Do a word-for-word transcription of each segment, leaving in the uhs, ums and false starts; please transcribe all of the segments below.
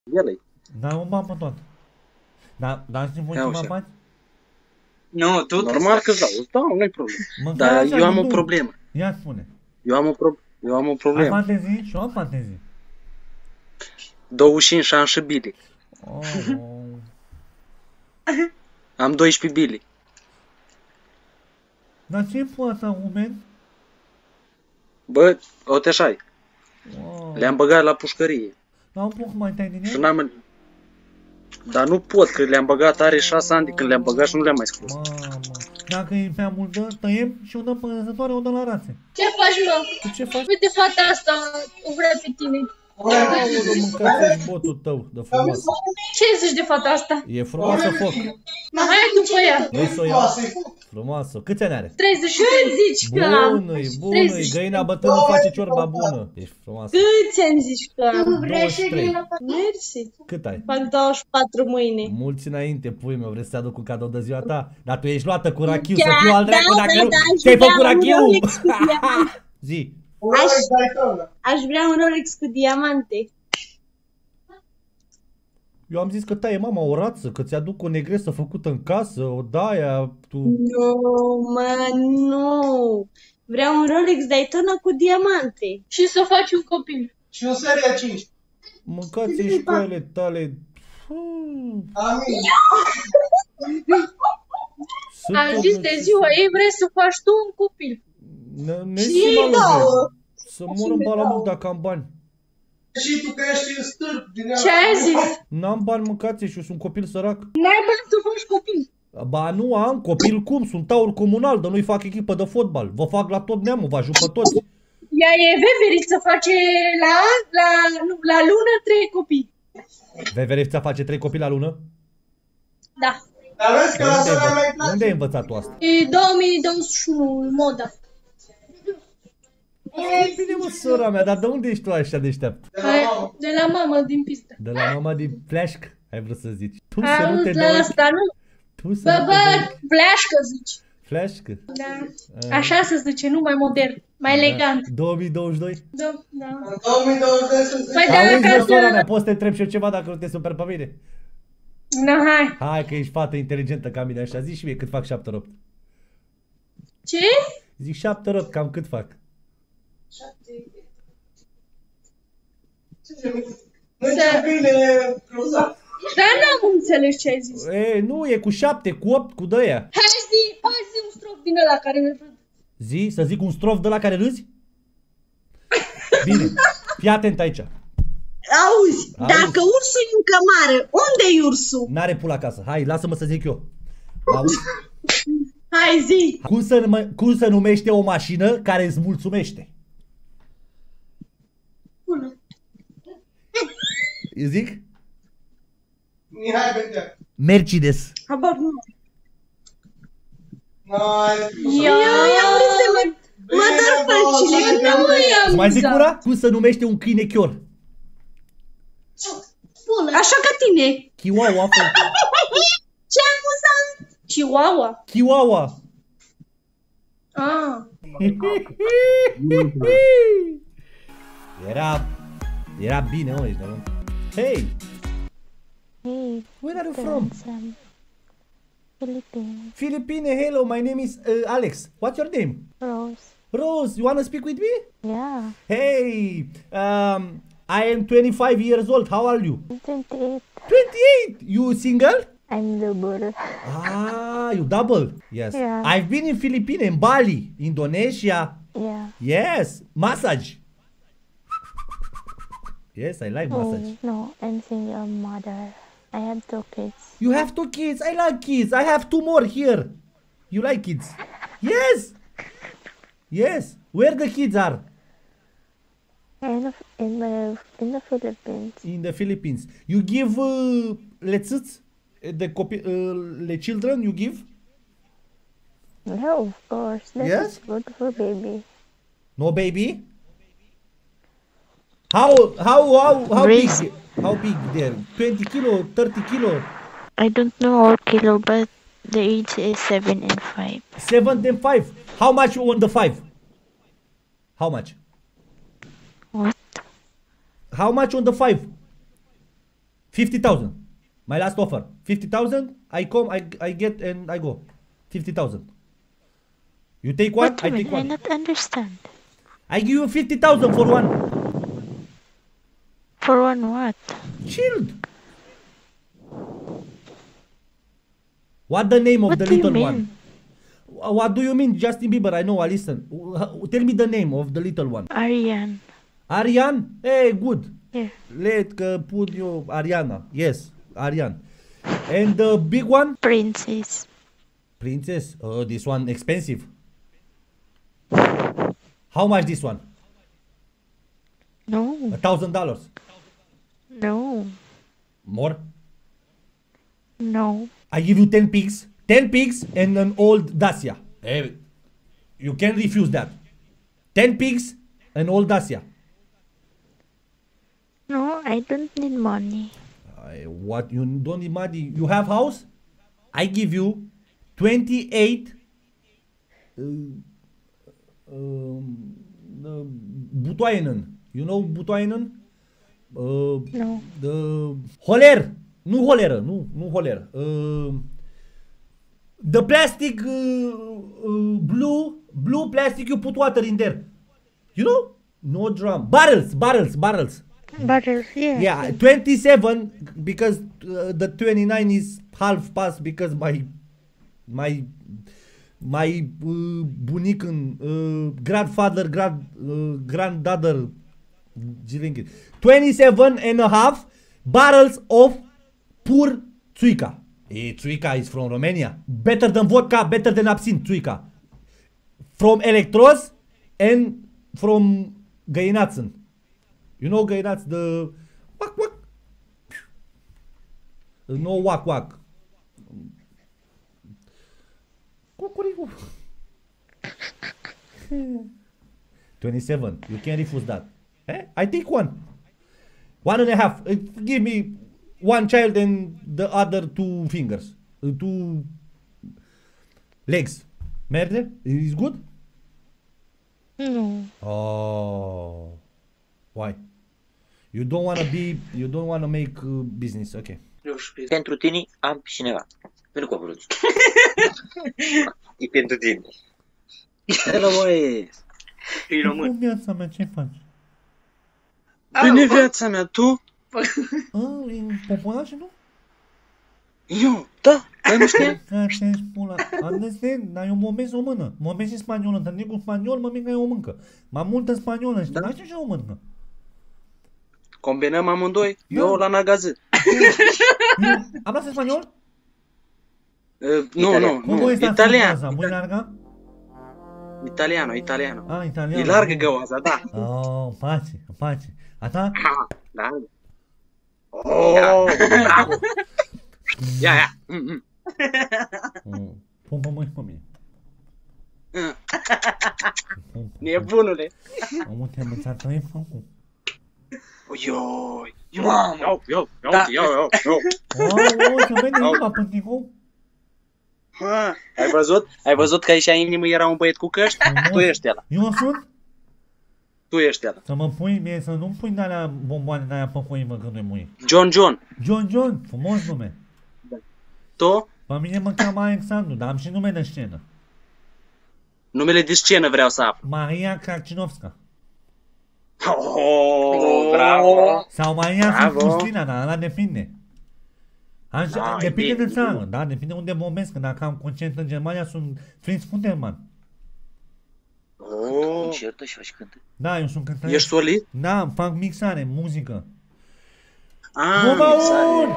El-i. Dar o mamă tot. Dar, dar știi voi ce mă faci? Nu, tu Normal că dau, îți dau, nu-i problemă. Dar eu am o problemă. Ia spune. Eu am o, pro eu am o problemă. Ai fantezii? Și eu am fantezii. douăzeci și cinci ani și Billy. Oh. Am doisprezece Billy. Dar ce-i poate, omen? Bă, uite așa-i. Wow. Le-am băgat la pușcărie. Dar un pic mai tai din Și el? n-am... Dar nu pot, că le-am băgat, are șase ani de când le-am băgat și nu le-am mai scos. Mamă. Dacă e prea mult, dă, tăiem și o dăm pânăzătoare, o dăm la rațe. Ce faci, mă? Tu ce faci? Uite, fata asta o vrea pe tine. Aoleu, mâncați-și botul tău de frumos. Ce zici de fata asta? E frumoasă foc. Hai după ea. Vrei să o iau? Frumoasă. Câți ani are? treizeci și trei zici că am. Bună-i, bună-i, găina bătrână face ciorba bună. Ești frumoasă. Câți ani zici că am? douăzeci și trei. Mersi. Cât ai? Fac douăzeci și patru mâine. Mulți înainte, pui meu, vrei să te aduc un cadou de ziua ta? Dar tu ești luată cu rachiu, Da, să fiu al da, dracu da, dacă da, nu aș ți-ai vrea făcut un rachiu! Rolex cu diamante. Zi. Aș, aș vrea un Rolex cu diamante. Eu am zis că taie mama o rață, că ți-aduc o negresă făcută în casă, o daia, tu... Nu, mă, nu. Vreau un Rolex Daytona cu diamante. Și să faci un copil. Și un seria cinci. Mâncați-i școalele tale. Amin. Am zis de ziua ei, vrei să faci tu un copil. Ne și dau. Să mor în Balamuc dacă am bani. Și tu că ești stârp din ea. Ce ai zis? N-am bani, mâncați și sunt copil sărac. N-ai bani să faci copil. Ba nu am, copil cum? Sunt taur comunal, dar nu-i fac echipă de fotbal. Vă fac la tot neamul, vă ajut pe toți. Ea e veveriță, face la, la, la lună trei copii. Veverița face trei copii la lună? Da. Dar vezi că la sora mea îi place. Unde ai învățat tu asta? E două mii douăzeci și unu, moda. E bine, mă, sora mea, dar de unde ești tu așa deșteaptă? De la mamă. De la mama din pistă. De la mama din fleșc, ai vrut să zici. Tu să Am nu te la asta, nu? Tu să Bă, nu bă, te fleașcă zici. Fleșcă? Da. Așa se zice, nu mai modern, mai elegant. două mii douăzeci și doi? Da, da. În două mii douăzeci să zici. Păi Auzi, dacă mă, sora mea, să... poți să te întreb și eu ceva dacă nu te super pe mine? Na, hai. Hai că ești fată inteligentă ca mine așa, zici și mie cât fac șapte ori opt. Ce? Zic șapte ori opt, cam cât fac? Nu ce bine cruzat. Dar n-am înțeles ce ai zis. E, nu, e cu șapte, cu opt, cu dăia. Hai zi, hai zi un strof din ăla care mi-l văd. Zi, să zic un strof de la care râzi? Bine, fii atent aici. Auzi, Auzi. dacă ursul e în cămară, unde-i ursul? N-are pula acasă, hai, lasă-mă să zic eu. Auzi? Hai zi. Cum se, nume, cum se numește o mașină care îți mulțumește? Bună. Eu zic? Mihai Bentea. Mercedes. Habar nu. Nice. Ia, ia, uite-mă. Mă dă făcile, câte mă i-am Mai zic una? Cum se numește un câine chior? Bună. Așa ca tine. Chihuahua. Ce amuzant. Chihuahua. Chihuahua. Ah. Era... Era bine, mă, ești nebun. Hey! Hey, Where are you from? from Philippines. Philippine, hello, my name is uh, Alex. What's your name? Rose. Rose, you wanna speak with me? Yeah. Hey! Um, I am twenty-five years old, how are you? twenty-eight. twenty-eight! You single? I'm double. Ah, you double? Yes. Yeah. I've been in Philippines, in Bali, Indonesia. Yeah. Yes, massage. Yes, I like massage. Oh, no, I'm single mother. I have two kids. You have two kids. I like kids. I have two more here. You like kids? Yes. Yes. Where the kids are? In the, in the, in the Philippines. In the Philippines. You give uh, lețâți? The copy, uh, the children you give? Yeah, of course. That Yes? is good for baby. No baby? How how how how Raise- big? How big there? twenty kilo, thirty kilo, I don't know all kilo, but the age is seven and five. seven and five. How much on the five? How much? What? How much on the five? fifty thousand. My last offer. fifty thousand. I come, I, I get, and I go. fifty thousand. You take one, What I do you take mean? I one. not understand. I give you fifty thousand for one. For one what? Shield. What the name of What the do you little mean? one? Wh- What do you mean, Justin Bieber? I know, I listen. Wh- Tell me the name of the little one. Ariane. Ariane? Hey, good. Yeah. Let uh, put you Ariana. Yes, Ariane. And the big one? Princess. Princess. Oh, this one expensive. How much this one? No. A thousand dollars. No. More? No. I give you ten pigs. Ten pigs and an old Dacia. Hey, you can't refuse that. Ten pigs and old Dacia. No, I don't need money. I, what, you don't need money? You have house? I give you twenty-eight uh, um, uh, butoainen. You know butoainen? Uh, No. the holer. Nu holeră, nu, nu holeră. Uh, the plastic uh, uh, blue, blue plastic you put water in there. You know? No drum. Barrels, barrels, barrels. Butters, yeah. Yeah, twenty-seven because uh, the twenty-nine is half past because my my my uh, bunic uh, grandfather grand uh, granddaughter twenty-seven and a half barrels of pur țuica. Eh, țuica is from Romania. Better than vodka, better than absinthe, țuica. From Electros and from Găinațân. You know Găinaț, the whack whack. No whack whack. Cucuricu. twenty-seven. You can't refuse that. Eh? I take one. One and a half. Uh, give me one child and the other two fingers. Uh, two legs. Merge? Is good? No. Oh. Why? You don't wanna be, you don't wanna make uh, business, okay. Pentru tine am cineva. Nu cu vrut. E pentru tine. Hello, băi. E român. Cum viața mea, ce faci? Bine viața mea, tu? Ah, e populație, nu? Eu, da, dar nu știam. Așa ești pula. Understand? Dar eu vorbesc română. Vorbesc și spaniolă. Întâlnit cu spaniol, mă mică eu o mâncă. Mai mult în spaniolă, știi? Dar știu și eu o mâncă. Combinăm amândoi, eu la nagază. Hablas spaniol? Uh, nu, nu, Cum nu, este italian. Muy larga? Italiano, italiano. Ah, italiano. E largă găoaza, da. Oh, îmi place, îmi place. A ta? Da. Oh, bravo. Ia, ia. Mm, mm. Pun pe mâini pe mine. Nebunule. Omul te-a învățat trei făcut. Ioi, ioi, Mamă. iau, iau, iau, Da. iau, iau, iau. Oh, oh, să vede inima pânticul. Ha, ai văzut? Ai văzut că aici în inimă era un băiet cu căști? Tu ești ăla, Eu sunt? tu ești ăla. Să mă pui mie, să nu-mi pui de-alea bomboane de-aia pe mâini când nu-i mâini. John John, John John, frumos nume. tu? Pe mine mă cheamă Alexandru, dar am și nume de scenă. Numele de scenă vreau să aflu. Maria Karcinovska. Oh, bravo. Sau Maria Bravo. Fustina, dar ăla depinde. Am, Da, depinde e de bine. țară, da? Depinde unde bombesc. Că dacă am concert în Germania, sunt Fritz Funderman. Oh, Concertă și faci cântă. Da, eu sunt cântăreț. ești solid? Da, fac mixare, muzică. Ah, Nu mă mixare. aud!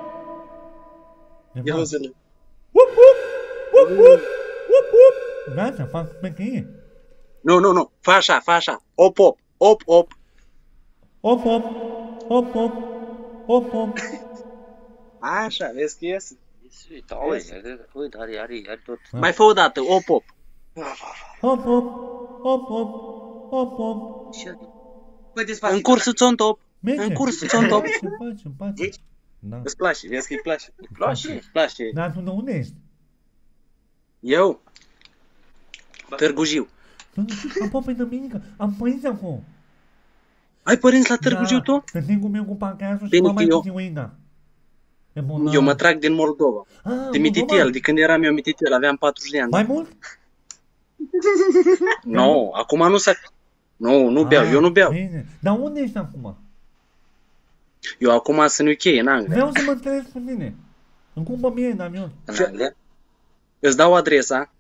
Ia uzi-le. Wup, wup, wup, wup, wup, wup. Gata, fac pe cheie. Nu, nu, nu, fă așa, fă așa. Op, op, op, op. Op, op, op, op, op, op. Așa, vezi că iese. Uite, uite, uite, are, are, are tot. Mai fă o dată, op, op. Op, op, op, op, op, op. Și adi. Bă, despacito. În cursul ți-on top. Merge. În cursul ți-on top. Îmi place, îmi place. Da. Îți place, vezi că îi place. Îi place? Îți place. Dar tu de unde ești? Eu? Târgu Jiu. Am poate de minică, am părinți acolo. Ai părinți la Târgu Jiu tu? Sunt cu meu cu parcheazul și Bine mama că eu- cu Tiuinga. E bolnav. Eu mă trag din Moldova. Ah, De Mititel, de când eram eu Mititel, aveam patruzeci de ani. Mai mult? Nu, no, acum nu s-a... Nu, nu beau, Ah, eu nu beau. Bine. Dar unde ești acum? Eu acum sunt în U K, în Anglia. Vreau să mă întâlnesc cu tine. Îmi cumpă mie în avion. În Anglia? Îți dau adresa.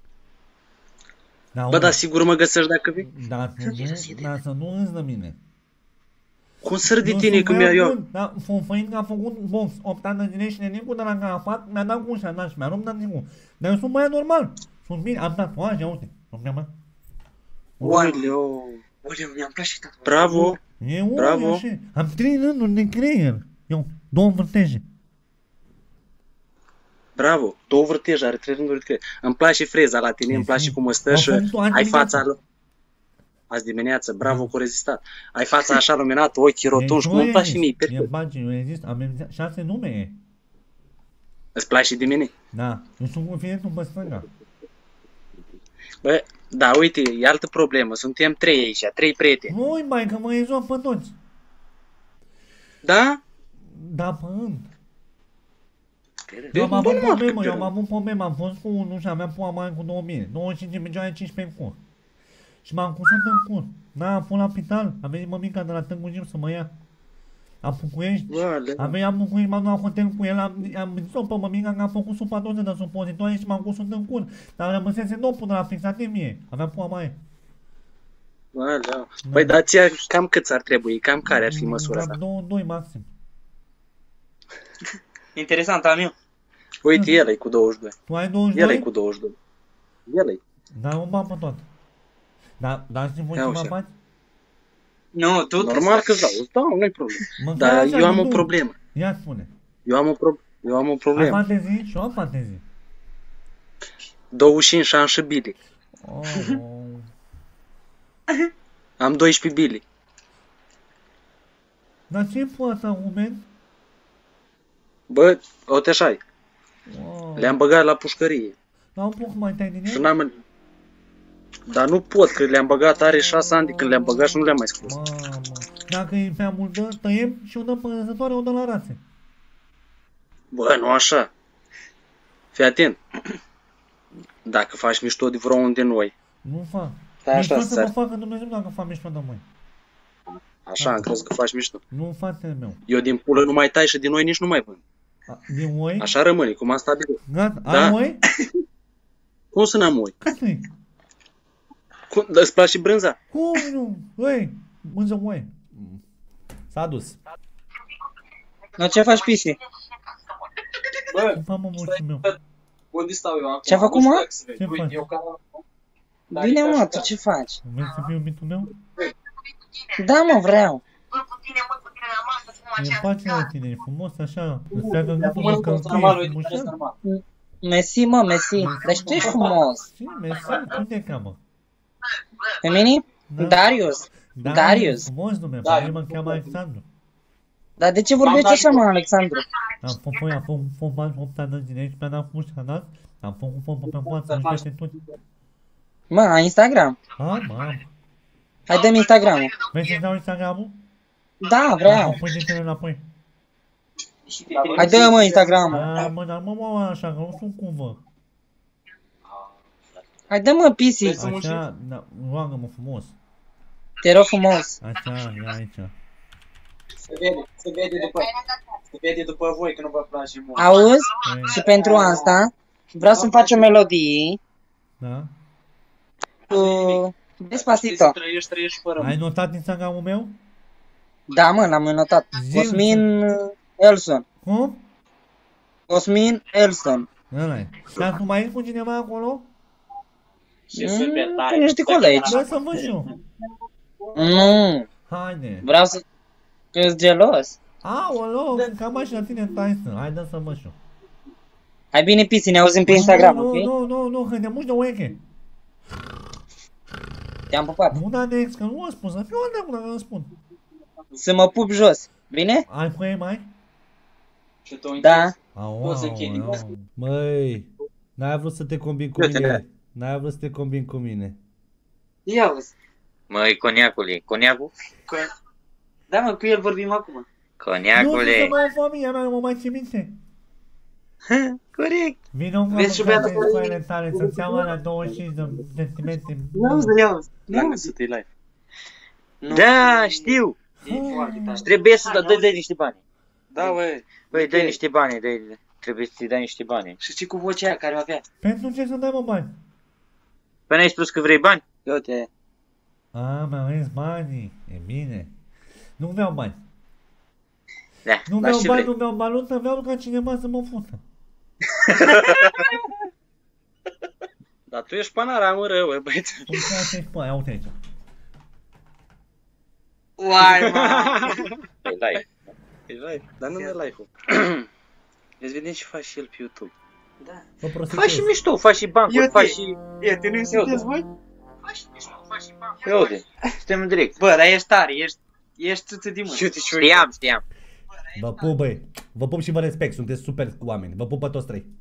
Da, Bă, unde? dar sigur mă găsești dacă vii? Dar să nu, dar să nu râzi de mine. Cum să râd de Eu tine sunt când mi-a eu? băiat, dar Fonfăin a făcut box opt ani de zile și nenicul de la Carafat mi-a dat cu ușa, da, și mi-a rupt de nicul. Dar eu sunt băiat normal. Sunt bine, am tatuaje, uite. Mă. Oaleu. Oleu, mi-am place tatuajul. Bravo. E unul, Bravo. așa. Am trei rânduri de creier. Eu, două vârteje. Bravo. Două vârteje, are trei rânduri de creier. Îmi place freza la tine, îmi place cum stă Am și făcut-o azi ai dimineață. fața... Azi dimineață, bravo cu rezistat. Ai fața așa luminată, ochii rotunji, cum îmi place mie, E perfect. bage, eu rezist, am șase nume. Îți place de mine? Da, eu sunt confidentul pe stânga. Bă, da, uite, e altă problemă. Suntem trei aici, trei prieteni. Nu-i mai, că mă rezolv pe toți. Da? Da, pământ. De- Eu am avut normal, problemă, că- eu am avut problemă, am fost cu unul și aveam pula mare cu două mii. douăzeci și cinci milioane, cincisprezece în cur. Și m-am cusut în cur. Da, am fost la spital, a venit mămica de la Târgu Jiu să mă ia. Am București, Oale. am venit la București, m-am dus la hotel cu el, am, am zis-o pe mămica că am făcut supradoze de supozitoare și m-am cusut în cur. Dar rămăsese dopul de la fixatimie, aveam pula mare. Oale. Băi, dar ție cam câți ar trebui? Cam care ar fi măsura Am ta? două, doi maxim. Interesant, am eu. Uite, el e cu douăzeci și doi. Tu ai douăzeci și El e doi? cu douăzeci și doi. El e. Da, un ban pe tot. Da, dar știi voi Ia ce mă uite. faci? Nu, tu Normal că îți dau, îți dau, nu-i problemă. Mă Dar așa, eu am o nu. problemă. Ia spune. Eu am o, pro- eu am o Ai problemă. fantezii? Și eu am fantezii. douăzeci și cinci ani și Billy. Oh, oh. Am doisprezece Billy. Dar ce poate argument? Bă, uite așa Wow. le-am băgat la pușcărie. Dar un pic mai tai din Și el? n-am... Dar nu pot, că le-am băgat, are șase ani de când le-am băgat și nu le-am mai scos. Mamă. Dacă e prea mult, dă, tăiem și o dăm pânăzătoare, o dăm la rațe. Bă, nu așa. Fii atent. Dacă faci mișto de vreunul de noi, Nu fac. Stai așa, Mișto să stai. mă facă Dumnezeu dacă fac mișto de mâini. așa am crezut că faci mișto. Nu, fratele meu. Eu din pulă nu mai tai și din noi nici nu mai vând. A, din oi? Așa rămâne, cum am stabilit. Gata, Da. ai oi? Cum să n-am oi? Cât e? Cum? Dar îți place brânza? Cum nu? Oi, mânză oi. S-a dus. Nu, ce faci, Pisi? Bă, Cum fac mă moșul meu? unde stau eu acum? Ce-a făcut, mă? Ce faci? Eu ca... Bine, mă, tu ce faci? Vrei să fiu iubitul meu? Da, mă, vreau. Mi-e place la tine, e frumos așa. Îți pleacă în gâtul de călcâie frumușel. Mersi, mă, mersi. Deci tu ești frumos. Și, mersi, cum te cheamă? Pe mine? Da. Darius. Da, Darius. frumos nume, pe mine mă cheamă Alexandru. Dar de ce vorbești așa, mă, Alexandru? Am făcut, am făcut fotbal opt ani de zile și mi-a dat cu ușa dat. Am făcut fotbal pe față, nu peste tot. Mă, ai Instagram? A, mă, Hai, dă-mi Instagram-ul. vrei să-ți dau Instagram-ul? Da, Am vreau. pui din tine înapoi. Hai, dă mă Instagram-ul. A, mă, dar mă, mă, așa, că nu sunt cuvă. Hai, dă mă, Pisi. Așa, da, roagă-mă frumos. Te rog frumos. Așa, ia aici. Se vede, se vede după, se vede după voi că nu vă place mult. Auzi? Ei, Și pentru asta vreau să-mi faci o melodie Da? cu Despacito. Trăiești, trăiești fără Ai notat Instagram-ul meu? Da, mă, l-am notat. Zi-mi. Cosmin Elson. Cum? Cosmin Elson. Ăla-i. Și acum mai ești cu cineva acolo? Mm, cu niște colegi. Da, să văd și eu. Nu, Haide. vreau să... Ești gelos. Aoleu, cam așa la tine în Tyson. Hai, dă să văd și eu. Hai bine, Pisi, ne auzim pe Instagram, Nu, ok? nu, nu, nu, că ne muși de ureche. Te-am pupat. Nu da de ex, că nu răspund, să fiu ăla cu dacă răspund. Să mă pup jos. Bine? Ai cu mai? Da. Au, Poți să au, închei, au. Măi, n-ai vrut să te combini cu mine. N-ai vrut să te combini cu mine. Ia uzi. Măi, coniacule, coniacul? Da, mă, cu el vorbim acum. Nu Coniacule. să mai familia mea, nu mă mai țin minte. Corect. Vino cu Vezi și beata în scoarele tale, să-ți iau la douăzeci și cinci de centimetri. Nu, să le auzi. L-am găsit, e live. Da, știu. Și trebuie să dai dai niște bani. Da, băi. Băi, dai niște bani, dai, trebuie să-i dai niște bani. Și ce cu vocea aia care o avea? Pentru ce să dai mă bani? Păi n-ai spus că vrei bani? Ia uite. A, mi-am ales banii. E bine. Nu vreau bani. Da, Nu da, vreau și bani, vrei. nu vreau valută, vreau ca cineva să mă fută. Dar tu ești panoramă rău, băi, băieți. Cum să așa-i spune, ia uite aici. Uai, mă! E live. E live, dar nu e live-ul. Îți vedem ce faci și el pe YouTube. Da. Vă Faci și prosechez. mișto, faci și bancuri, faci și... Ia, te nu sunteți voi? Faci și mișto, faci și bancuri. Ia uite, suntem în direct. Bă, dar ești tare, ești... Ești țâță de mână. Știam, știam. Vă pup, băi. Vă pup și vă respect, sunteți super oameni. Vă pup pe toți trei.